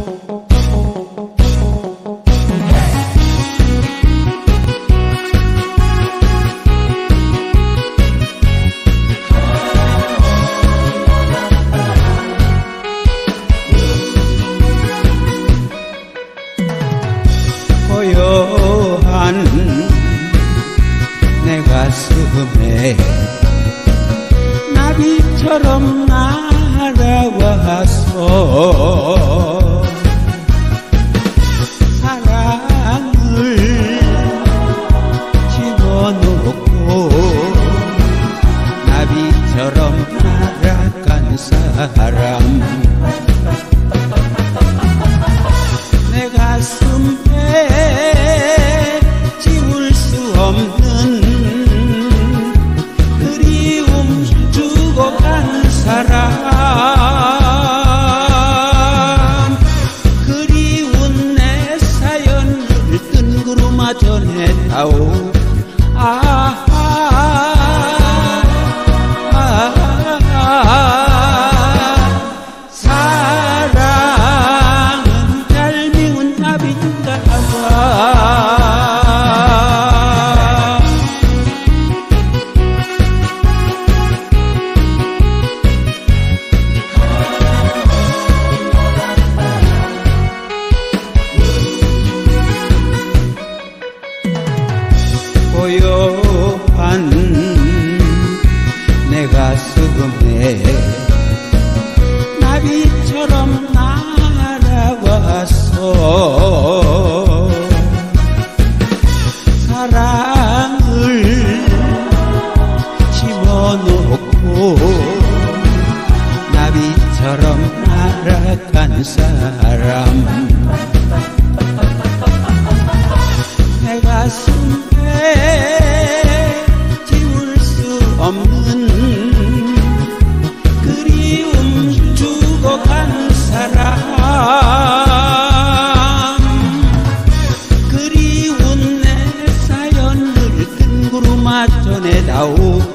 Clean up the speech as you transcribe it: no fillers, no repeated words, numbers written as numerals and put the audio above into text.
고요한 내 가슴에 나비처럼 날아와서 사랑을 집어넣고 나비처럼 날아간 사람 내 가슴에 지울 수 없는 그리움 주고 간 사람 그리운 내 사연을 뜬구름아 전해다오 사랑은 잘 미운 나비인가 봐 고요한 내 가슴에 나비처럼 날아와서 사랑을 집어넣고 나비처럼 날아간 사람 내 가슴에 지울 수 없는 그리움 주고 간 사람 그리운 내 사연을 뜬구름아 전해다오